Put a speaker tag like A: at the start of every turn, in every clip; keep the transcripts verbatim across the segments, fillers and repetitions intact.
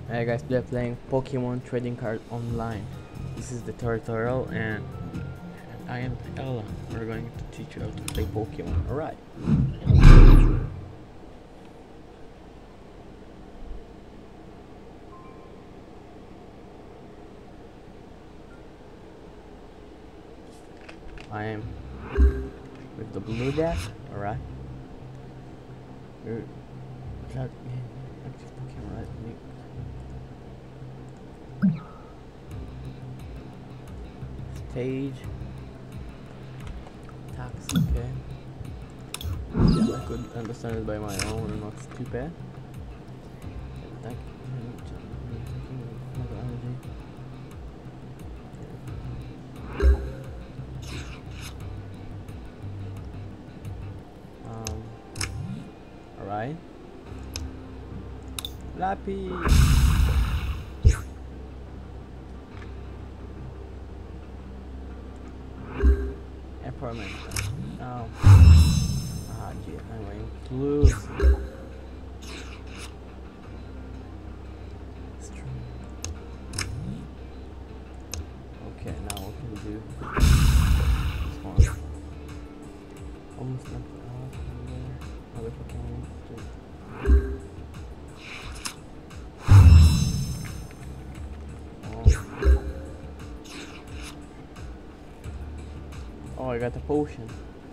A: Hey guys, we are playing Pokemon Trading Card Online. This is the tutorial and I am Ella. We're going to teach you how to play Pokemon. Alright. I am with the blue deck. Alright. We're without active Pokemon, right? Stage tax, okay. I could understand it by my own and not stupid. Attack, another energy. Um, alright. Lappy. Oh. Ah, gee, I'm going to lose. It's true. Okay, now what can we do? This one. Almost not out. Another Pokemon. Oh, I got a potion.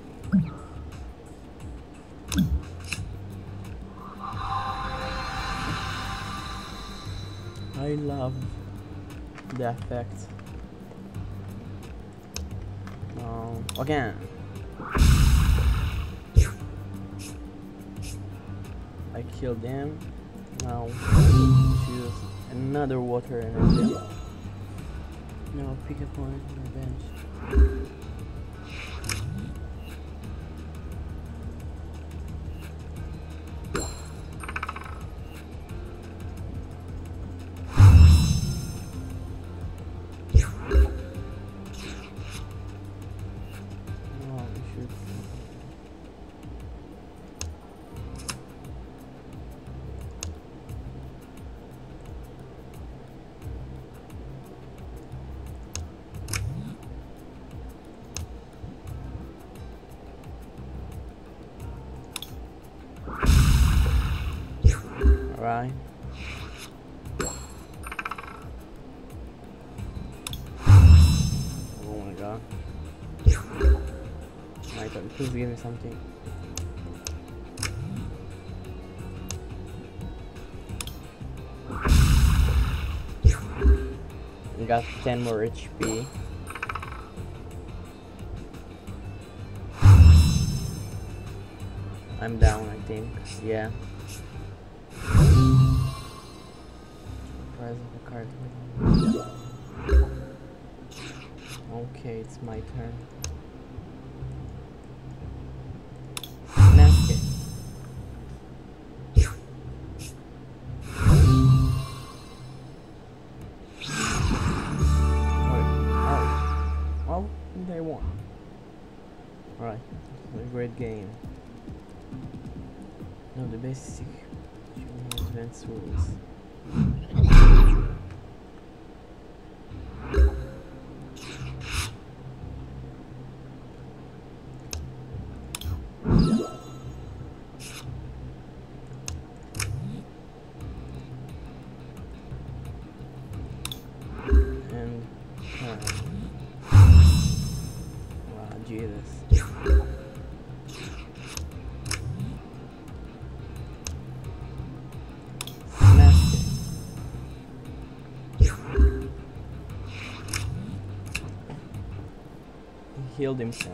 A: I love the effect. Um, again. I killed him. Now choose another water energy. Now pick a point on the bench. Right. Oh my god. My god, please give me something. We got ten more H P. I'm down, I think. Yeah. Price of the card. Okay, it's my turn. Smash it. Oh, oh, they won. Alright, a great game. No, the basic advanced rules. And uh, wow, Jesus. Healed himself.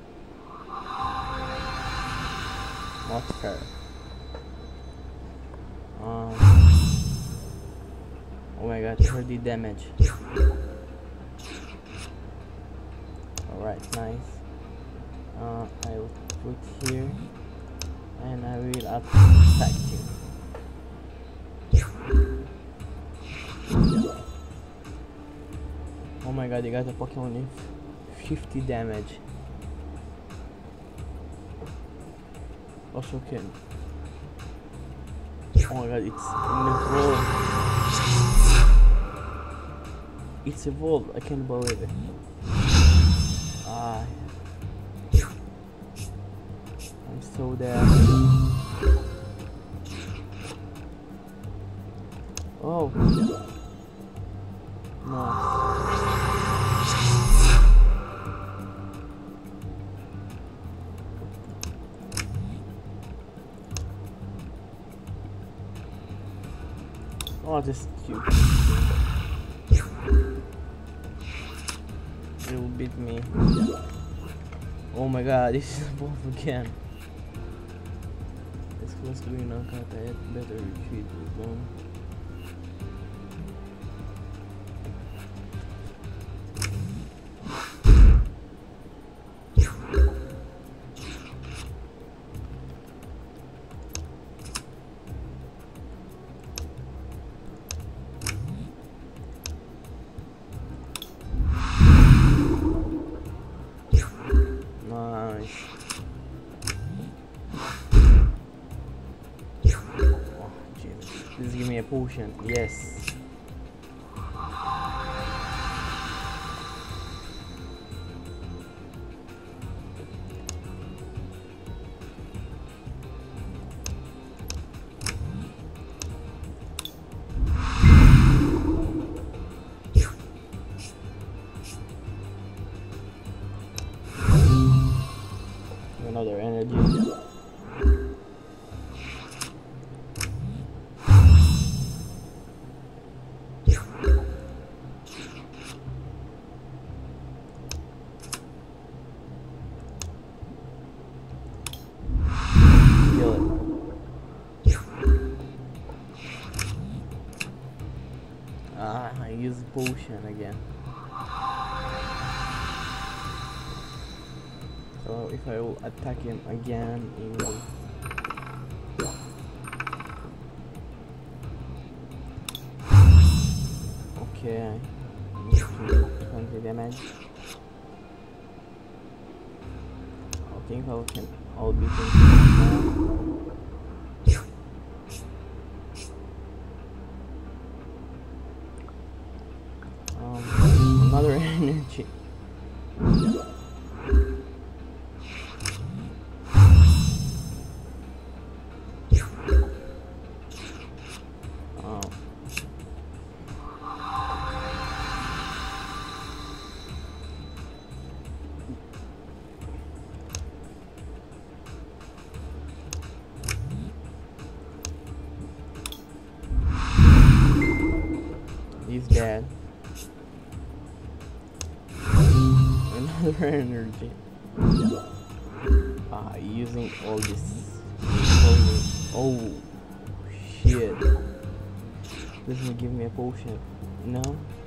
A: Not fair. Um, oh my god, thirty damage. Alright, nice. Uh, I will put here and I will attack you. Oh my god, you got a Pokemon with fifty damage. Also can. Oh my god, it's in the roll. It's evolved. I can't believe it. Ah, I'm so dead. Oh, nice. Oh, this cute. It will beat me. Oh my god, this is both again. It's close to being knocked out. I had better retreat with one. Please give me a potion. Yes. Another energy. Ah, I use potion again. So if I will attack him again, he will. Okay, twenty damage. I think I can. I'll beat him. Um, another energy. He's dead. Another energy. Ah, using all this. Oh, shit. Doesn't give me a potion. No?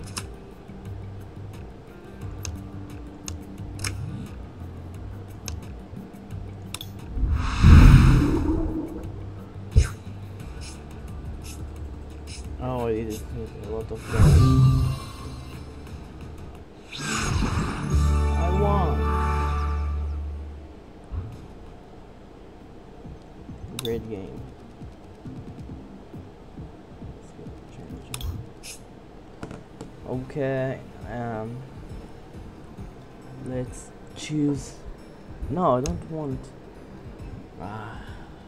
A: Oh, it is a lot of damage. I won! Great game. Okay, um, let's choose. No, I don't want. Ah.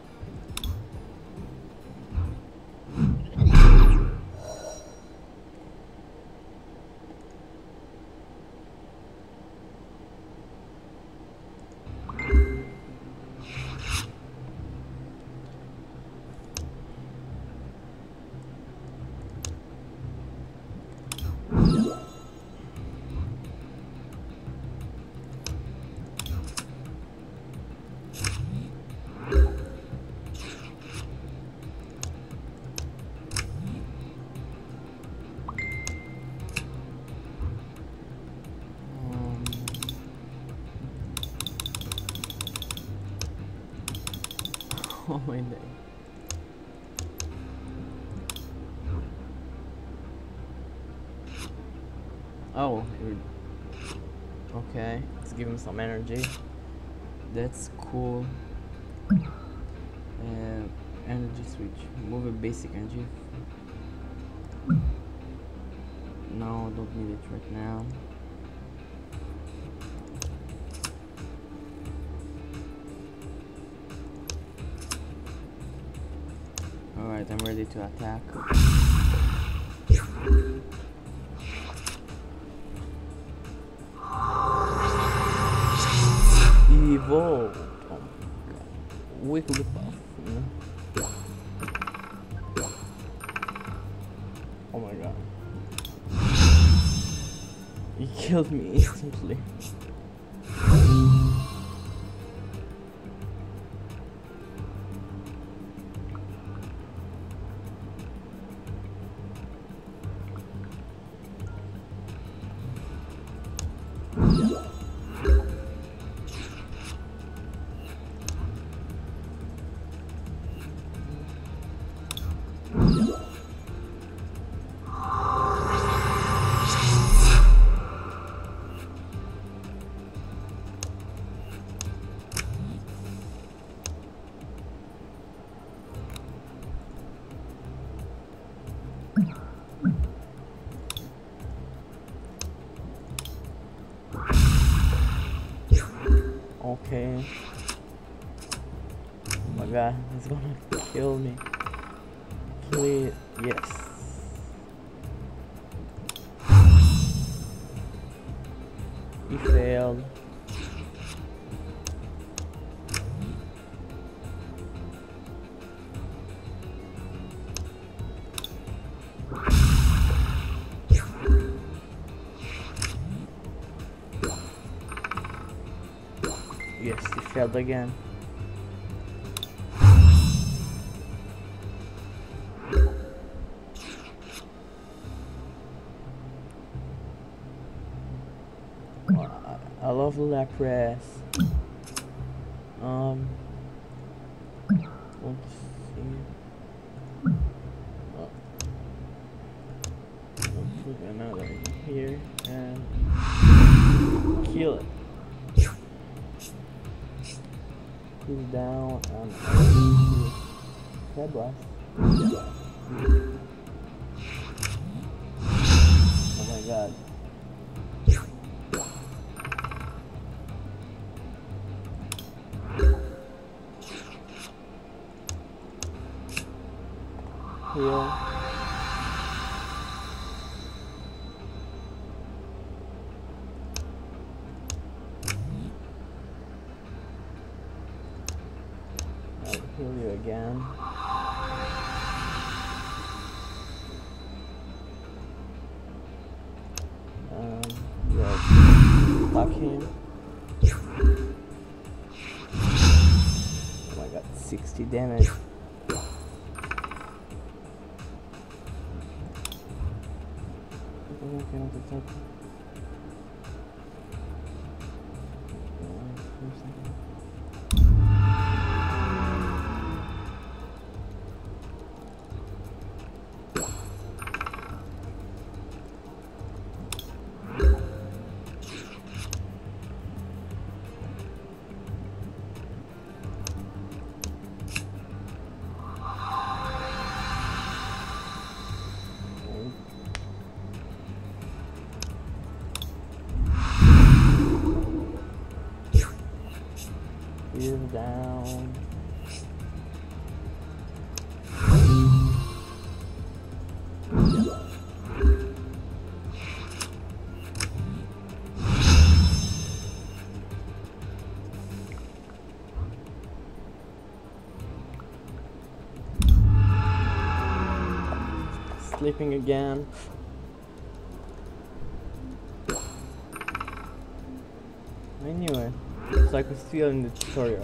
A: Oh my god. Oh, okay. Let's give him some energy. That's cool. And energy switch. Move a basic energy. No, I don't need it right now. Alright, I'm ready to attack. Evolve. Oh my god. Wigglypuff. You know? Oh my god. He killed me instantly. Okay. Oh my god, he's gonna kill me. Kill it. Yes. He failed. Yes, he failed again. I love Lapras. Um, let's see. Oh. Let's put another here and kill it. Cool down and head blast. Oh my god. Heal. I'll heal you again. Um, yeah, attack him. Oh my god, sixty damage. I cannot attack. Is down. Sleeping again. I knew it. It's like we're still in the tutorial.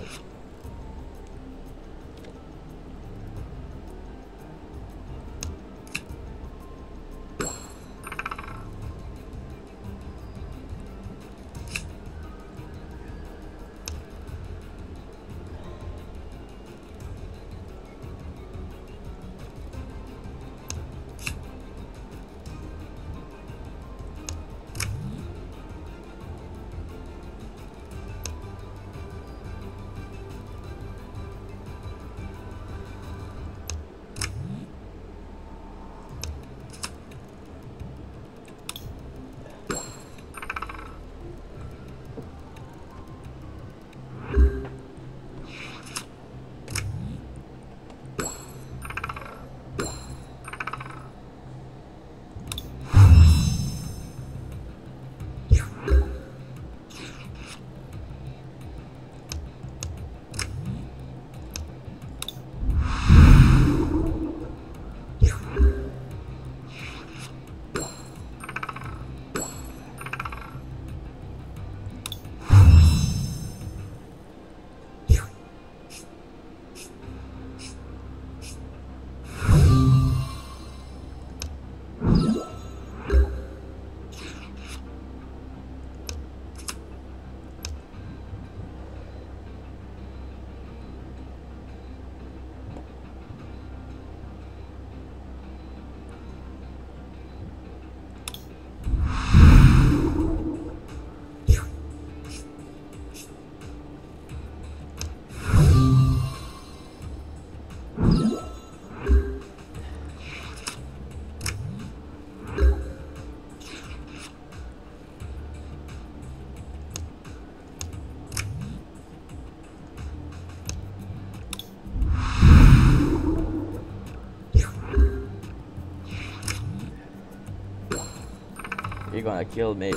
A: You're gonna kill me.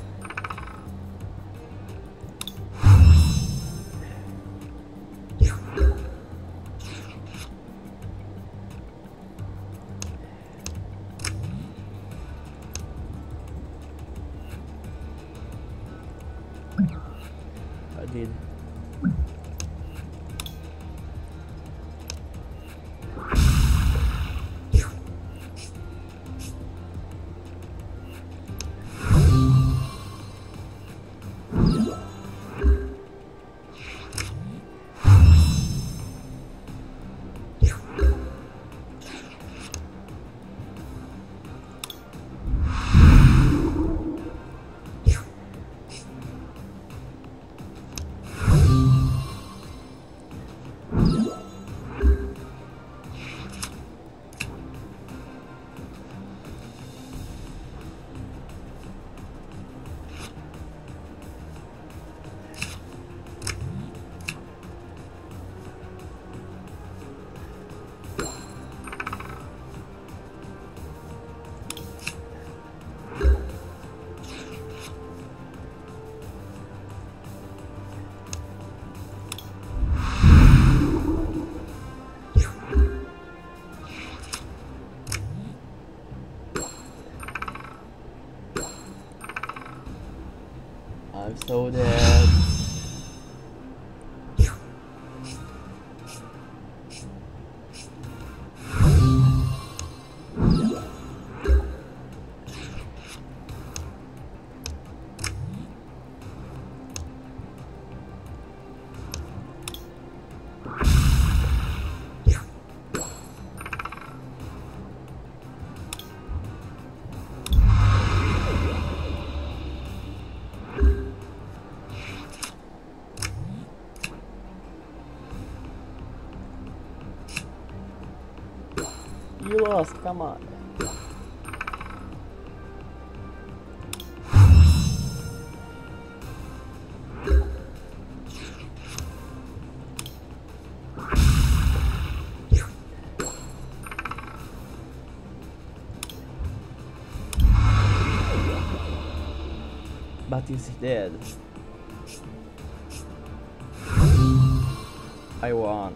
A: I did. I'm so dead. You lost, come on. But he's dead. I won.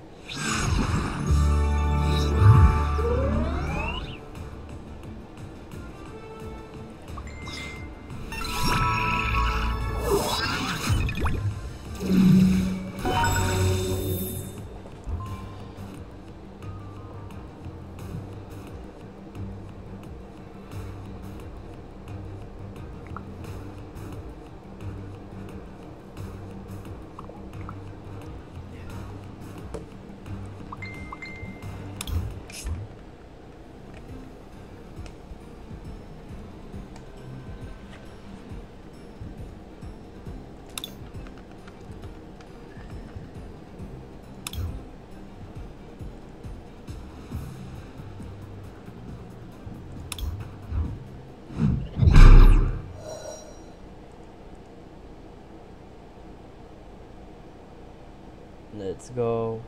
A: Let's go.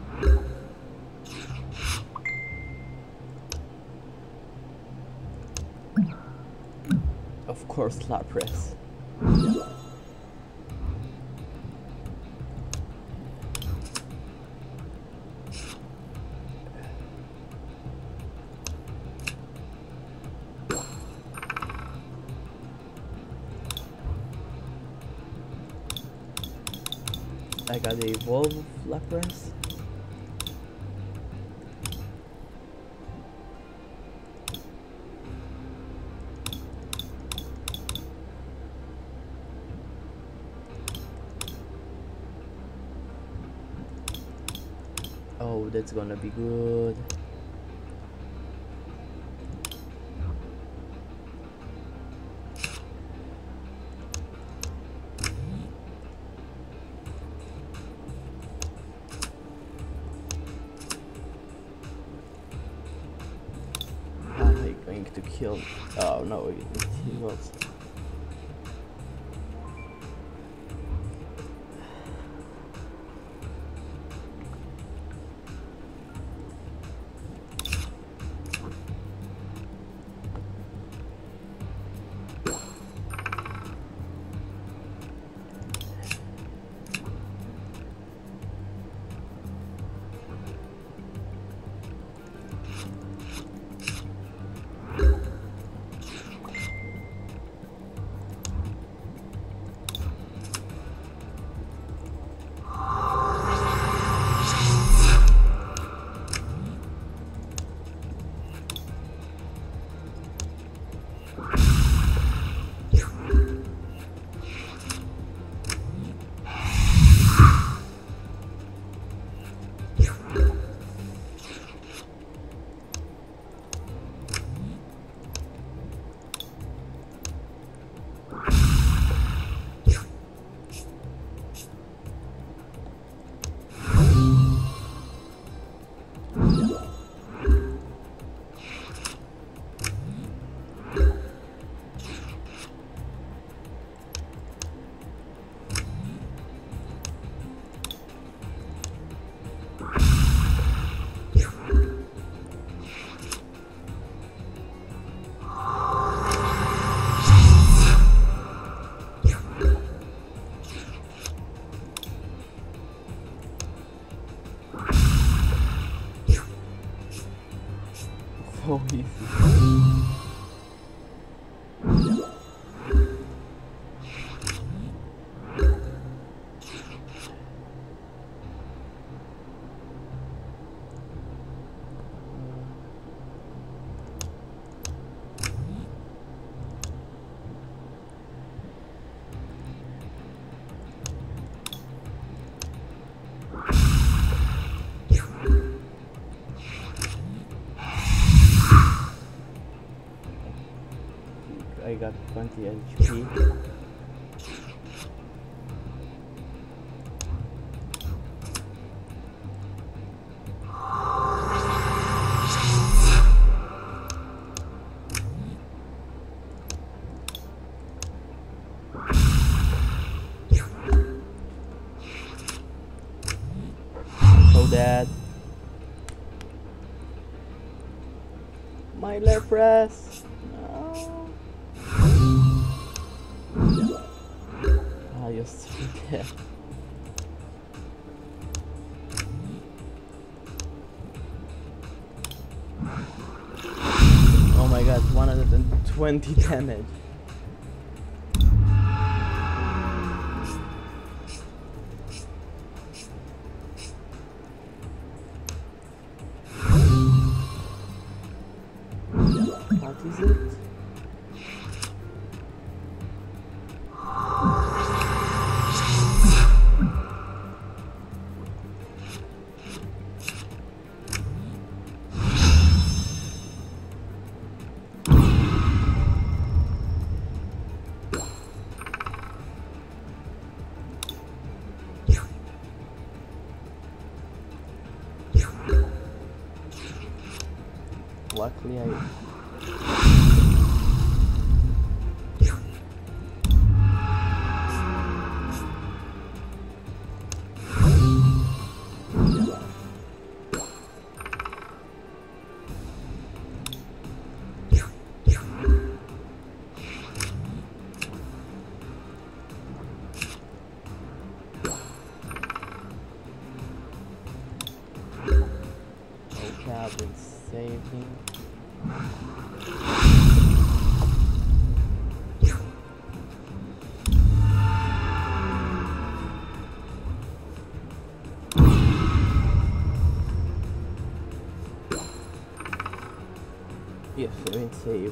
A: Of course, Lapras. I got the evolve of Lapras. Oh, that's gonna be good. Going to kill. Oh no, it, he was. So easy. I got twenty H P. So that my left press. No. I just dead. Oh my god, one hundred twenty damage. What is it? Luckily I okay, I've been saving. Yes, I've been saved.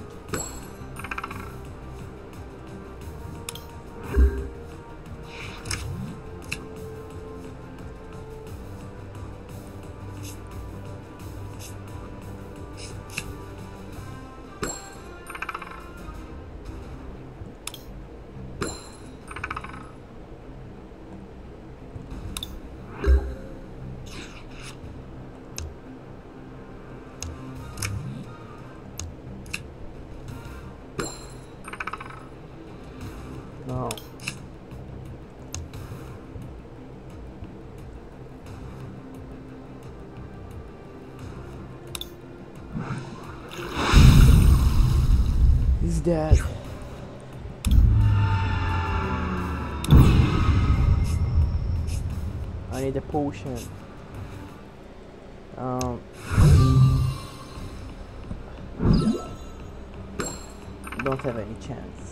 A: No. He's dead. I need a potion. Um. Don't have any chance.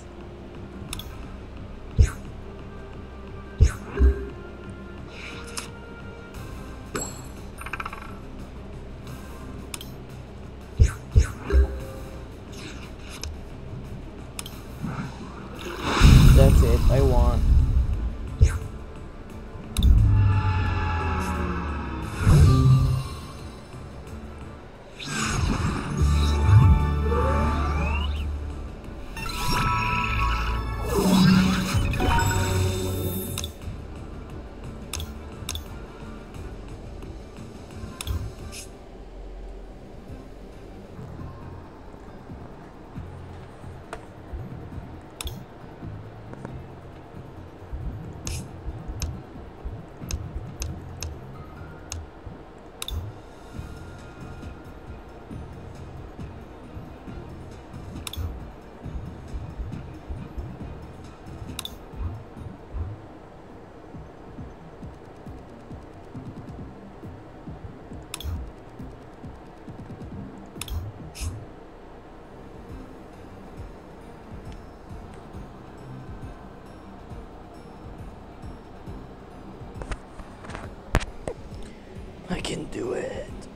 A: I can do it.